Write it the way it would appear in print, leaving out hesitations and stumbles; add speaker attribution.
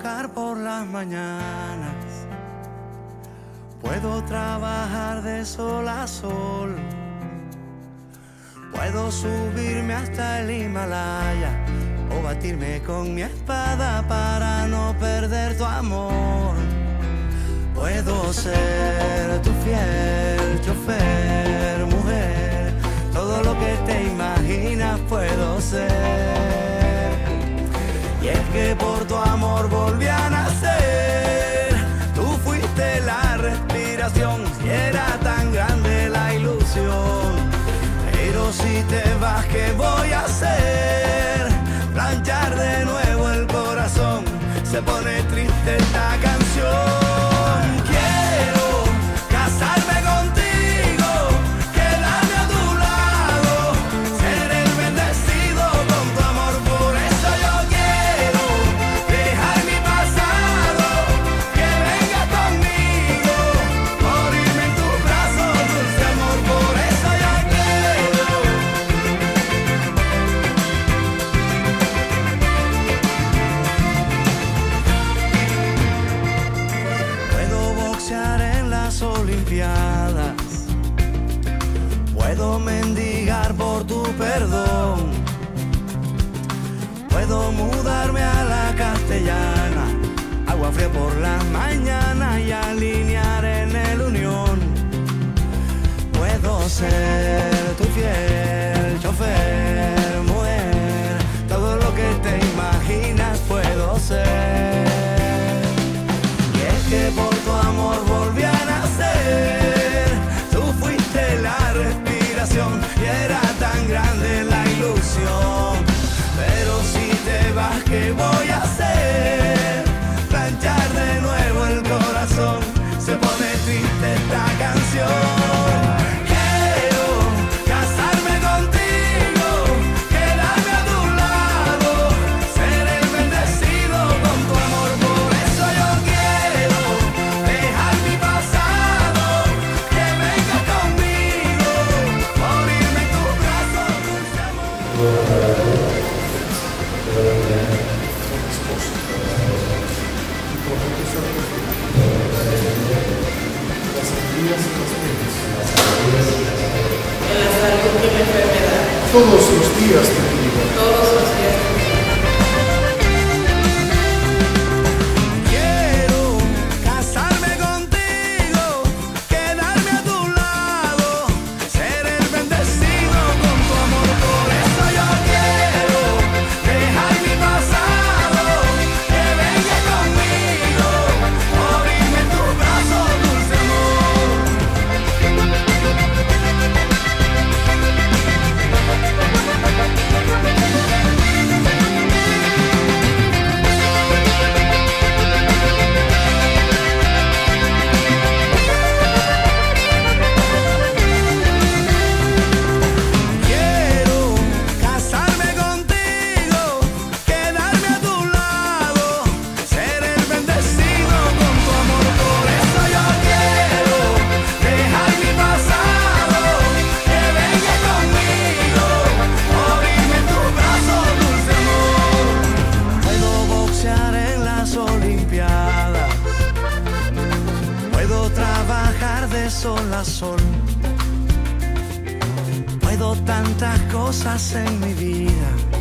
Speaker 1: roncar por las mañanas, puedo trabajar de sol a sol, puedo subirme hasta el Himalaya o batirme con mi espada para no perder tu amor. Puedo ser tu fiel chofer, mujer, todo lo que te imaginas puedo ser. Y es que por tu amor volví a nacer, tú fuiste la respiración, y era tan grande la ilusión. Pero si te vas, ¿qué voy a hacer? Planchar de nuevo el corazón, se pone triste esta canción. Quiero casarme contigo, quedarme a tu lado, ser el bendecido con tu amor. Por eso yo quiero dejar mi pasado, que vengas conmigo, morirme en tus brazos, dulce amor. Por eso yo quiero. Puedo boxear en las Olimpiadas, puedo mendigar por tu perdón, puedo mudarme a la Castellana, agua fría por las mañanas y alinear en el Unión. Puedo ser tu fiel chofer, mujer, todo lo que te imaginas puedo ser. Y es que por tu amor volví a nacer, tú fuiste la respiración, y era tan grande la ilusión. Pero si te vas, ¿qué voy a hacer? Planchar de nuevo el corazón, se pone triste esta canción. Quiero casarme contigo, quedarme a tu lado, ser el bendecido con tu amor. Por eso yo quiero dejar mi pasado, que vengas conmigo, morirme en tus brazos, dulce amor.
Speaker 2: En la salud y en la enfermedad,
Speaker 3: Todos los días de mi vida.
Speaker 2: todos los días.
Speaker 1: Quiero casarme contigo, quedarme a tu lado, ser el bendecido con tu amor. Por eso yo quiero dejar mi pasado, que vengas conmigo, morirme en tus brazos, dulce amor. Quiero casarme contigo, quedarme a tu lado, ser el bendecido con tu amor. Por eso yo quiero dejar mi pasado, que vengas conmigo, morirme en tus brazos, dulce amor. Puedo boxear en las Olimpiadas, puedo trabajar de sol a sol, puedo tantas cosas en mi vida.